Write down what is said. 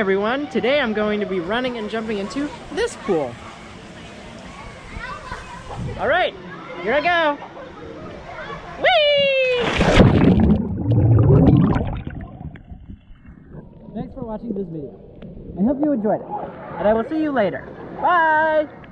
everyone! Today I'm going to be running and jumping into this pool. Alright, here I go! Whee! Thanks for watching this video. I hope you enjoyed it, and I will see you later. Bye!